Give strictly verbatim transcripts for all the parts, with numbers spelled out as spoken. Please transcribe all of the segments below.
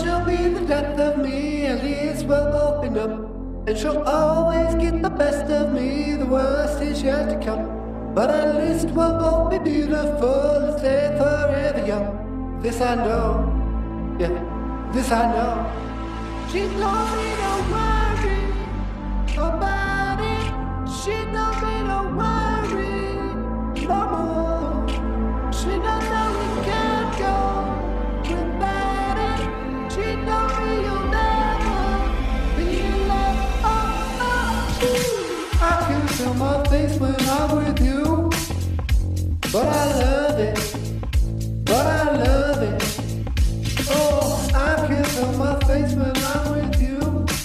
she'll be the death of me, at least we'll both be numb. And she'll always get the best of me, the worst is yet to come. But at least we'll both be beautiful and stay forever young. This I know, yeah, this I know. She told me don't worry about it. She told me don't worry no more. She knows that we can't go without it. She told me you'll never be left. Oh, oh, ooh. I can feel my face when I'm with you, but I love it, but I love it. Oh, I can feel my face when I'm with you,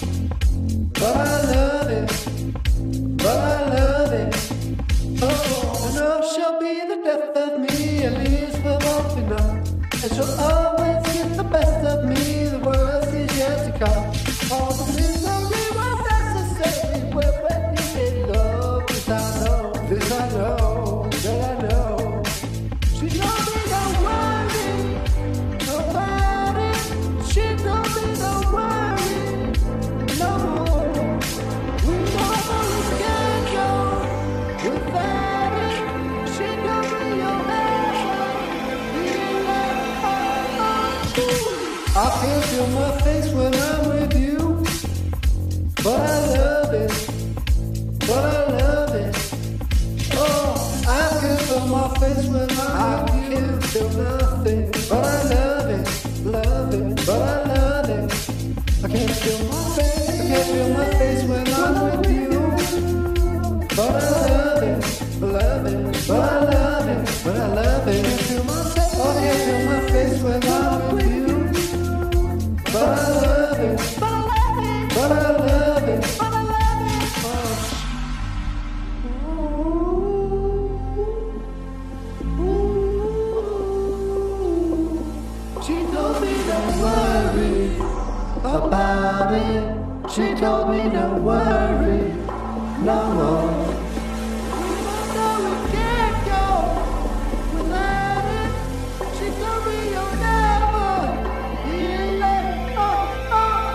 but I love it, but I love it. Oh, I know she'll be the death of me, at least we'll both be numb. And she'll always get the best of me, the worst is yet to come. All the things only was necessary, we're ready in love. This I know, this I know, that I know. She told me don't worry about it. She told me don't worry no more. We normally can't go without it. She told me you'll never be left. Oh, oh. I can feel my face when I'm with you, but I love it, but I love it. Oh, I can feel my face when I'm with you. I can feel nothing, but I love it, love it, but I love it. I can't feel my face, I can't feel my face when I'm with you, but I love it, love it, but I love it, but I love it. I can't feel my face, oh, I can't feel my face when I'm with you, but I love it, but I love it, but I love it, but I love it. She told me don't worry about it. She told me don't worry no more. We both know we can't go without it. She told me you'll never be left. Oh,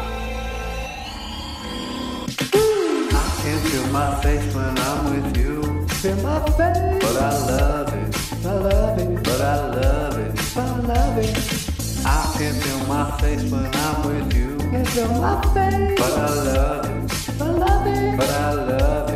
oh. Ooh. I can feel my face when I'm with you. Feel my face, but I love it. I love it, but I love it, but I love it. I can feel my face when I'm with you. Can feel my face, but I love it, I love it, but I love it.